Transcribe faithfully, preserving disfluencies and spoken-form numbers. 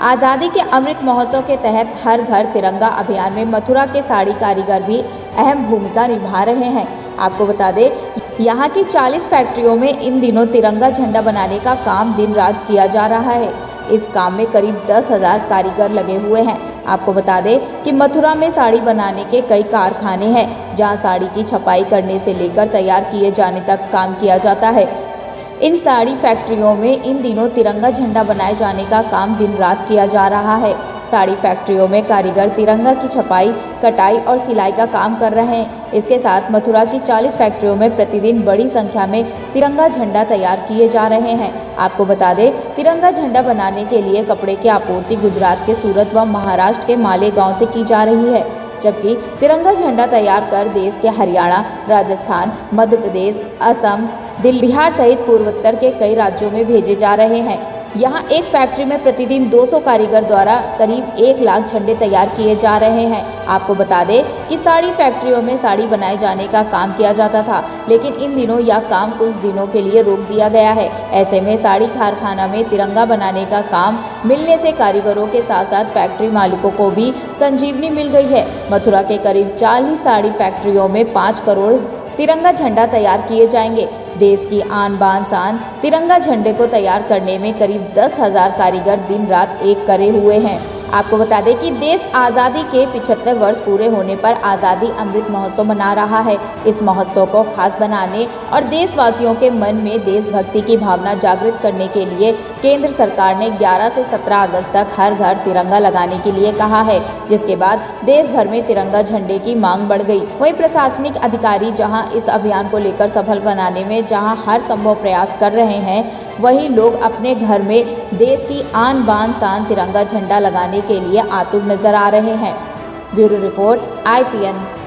आज़ादी के अमृत महोत्सव के तहत हर घर तिरंगा अभियान में मथुरा के साड़ी कारीगर भी अहम भूमिका निभा रहे हैं। आपको बता दें, यहाँ की चालीस फैक्ट्रियों में इन दिनों तिरंगा झंडा बनाने का काम दिन रात किया जा रहा है। इस काम में करीब दस हजार कारीगर लगे हुए हैं। आपको बता दें कि मथुरा में साड़ी बनाने के कई कारखाने हैं, जहाँ साड़ी की छपाई करने से लेकर तैयार किए जाने तक काम किया जाता है। इन साड़ी फैक्ट्रियों में इन दिनों तिरंगा झंडा बनाए जाने का काम दिन रात किया जा रहा है। साड़ी फैक्ट्रियों में कारीगर तिरंगा की छपाई, कटाई और सिलाई का काम कर रहे हैं। इसके साथ मथुरा की चालीस फैक्ट्रियों में प्रतिदिन बड़ी संख्या में तिरंगा झंडा तैयार किए जा रहे हैं। आपको बता दें, तिरंगा झंडा बनाने के लिए कपड़े की आपूर्ति गुजरात के सूरत व महाराष्ट्र के मालेगांव से की जा रही है, जबकि तिरंगा झंडा तैयार कर देश के हरियाणा, राजस्थान, मध्य प्रदेश, असम, दिल्ली, बिहार सहित पूर्वोत्तर के कई राज्यों में भेजे जा रहे हैं। यहाँ एक फैक्ट्री में प्रतिदिन दो सौ कारीगर द्वारा करीब एक लाख झंडे तैयार किए जा रहे हैं। आपको बता दें कि साड़ी फैक्ट्रियों में साड़ी बनाए जाने का काम किया जाता था, लेकिन इन दिनों यह काम कुछ दिनों के लिए रोक दिया गया है। ऐसे में साड़ी कारखाना में तिरंगा बनाने का काम मिलने से कारीगरों के साथ साथ फैक्ट्री मालिकों को भी संजीवनी मिल गई है। मथुरा के करीब चालीस साड़ी फैक्ट्रियों में पाँच करोड़ तिरंगा झंडा तैयार किए जाएंगे। देश की आन बान शान तिरंगा झंडे को तैयार करने में करीब दस हजार कारीगर दिन रात एक करे हुए हैं। आपको बता दें कि देश आज़ादी के पचहत्तर वर्ष पूरे होने पर आज़ादी अमृत महोत्सव मना रहा है। इस महोत्सव को खास बनाने और देशवासियों के मन में देशभक्ति की भावना जागृत करने के लिए केंद्र सरकार ने ग्यारह से सत्रह अगस्त तक हर घर तिरंगा लगाने के लिए कहा है, जिसके बाद देश भर में तिरंगा झंडे की मांग बढ़ गई। वहीं प्रशासनिक अधिकारी जहां इस अभियान को लेकर सफल बनाने में जहां हर संभव प्रयास कर रहे हैं, वहीं लोग अपने घर में देश की आन बान शान तिरंगा झंडा लगाने के लिए आतुर नजर आ रहे हैं। Bureau report I P N.